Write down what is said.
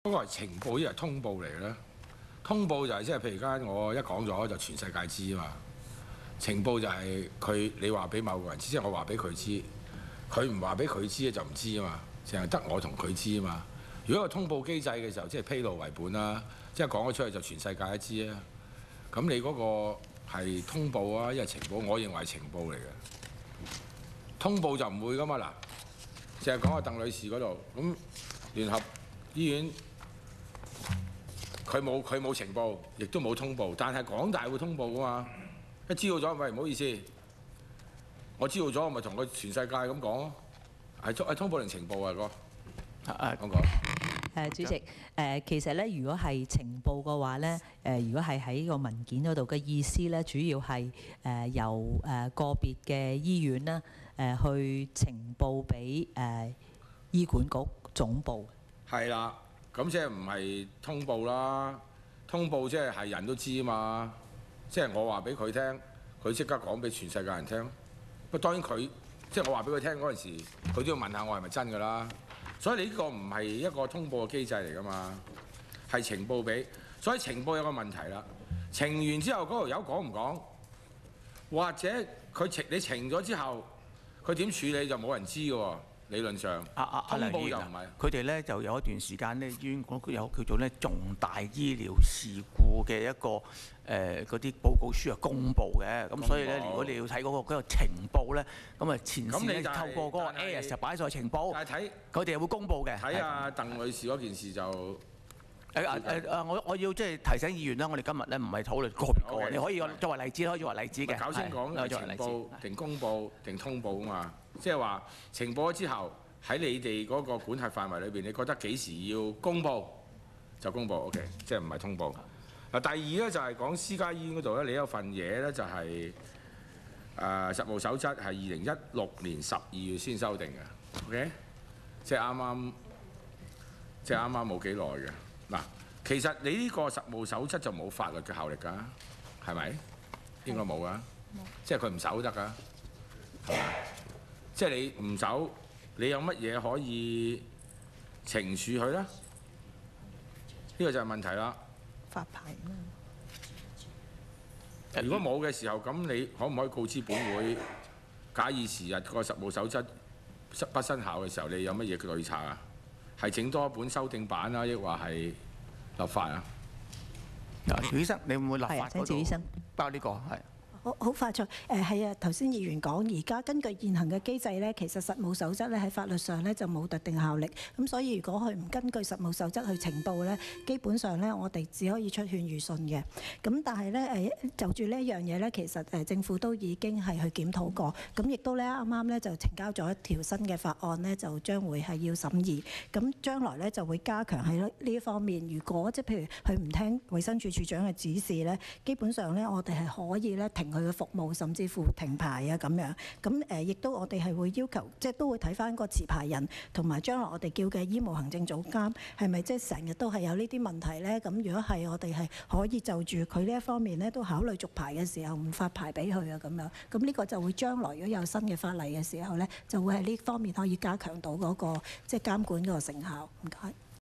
嗰個係情報，呢係通報嚟嘅咧。通報就係即係譬如而家我一講咗就全世界知啊嘛。情報就係你話俾某個人知，即係我話俾佢知，佢唔話俾佢知就唔知啊嘛，淨係得我同佢知啊嘛。如果個通報機制嘅時候，即係披露為本啦，即係講咗出去就全世界都知啊。咁你嗰個係通報啊，因為情報，我認為係情報嚟嘅。通報就唔會噶嘛嗱，淨係講下鄧女士嗰度，咁聯合醫院佢冇情報，亦都冇通報，但係港大會通報噶嘛。一知道咗，喂，唔好意思，我知道咗，我咪同佢全世界咁講咯。係通報定情報啊，哥？講講。 主席，其實咧，如果係情報嘅話咧，如果係喺個文件嗰度嘅意思咧，主要係由個別嘅醫院啦，去呈報俾醫管局總部。 係啦，咁即係唔係通報啦？通報即係人都知啊嘛。即係我話俾佢聽，佢即刻講俾全世界人聽。不過當然即係我話俾佢聽嗰陣時，佢都要問下我係咪真㗎啦。所以你呢個唔係一個通報嘅機制嚟㗎嘛，係情報俾。所以情報有個問題啦，情完之後嗰條友講唔講，或者你情咗之後，佢點處理就冇人知㗎喎。理論上，通報又唔係。 佢哋咧就有一段時間咧，醫院局有叫做咧重大醫療事故嘅一個嗰啲報告書係公佈嘅。咁所以咧，如果你要睇嗰個情報咧，咁啊前線咧透過嗰個 AIS 就擺上情報， 但係睇佢哋會公佈嘅。 睇下鄧女士嗰件事就我要即係提醒議員啦，我哋今日咧唔係討論個別個案，你可以作為例子，可以作為例子嘅。 搞清講係情報定公佈定通報啊嘛。即係話情報咗之後，喺你哋嗰個管轄範圍裏邊，你覺得幾時要公佈就公佈 ，OK， 即係唔係通報。第二咧就係講私家醫院嗰度咧，你有份嘢咧就係實務守則係2016年12月先修訂嘅 ，OK， 即係啱啱冇幾耐嘅。嗱，其實你呢個實務守則就冇法律嘅效力㗎，係咪？應該冇㗎，即係佢唔守得㗎，係咪？即係你唔守，你有乜嘢可以懲處佢咧？呢個就係問題啦。 發牌啦。 如果冇嘅時候，咁你可唔可以告知本會，假以時日個實務守則不生效嘅時候，你有乜嘢對策啊？係整多一本修訂版啊，抑或係立法啊？ 趙醫生，你會唔會立法嗰度包呢個係？ 好快脆係啊！頭先議員講，而家根據現行嘅機制咧，其實實務守則咧喺法律上咧就冇特定效力。咁所以如果佢唔根據實務守則去呈報咧，基本上咧我哋只可以出勸喻信嘅。咁但係咧就住呢一樣嘢咧，其實政府都已經係去檢討過。咁亦都咧啱啱咧就呈交咗一條新嘅法案咧，就將會係要審議。咁將來咧就會加強喺呢一方面。如果即係譬如佢唔聽衛生署署長嘅指示咧，基本上咧我哋係可以咧停佢嘅服務，甚至乎停牌啊咁樣。咁亦都我哋係會要求，即係都會睇翻個持牌人同埋將來我哋叫嘅醫務行政總監係咪即係成日都係有呢啲問題咧？咁如果係，我哋係可以就住佢呢一方面咧，都考慮續牌嘅時候唔發牌俾佢啊咁樣。咁呢個就會將來如果有新嘅法例嘅時候咧，就會喺呢方面可以加強到嗰個即係監管嗰個成效。唔該。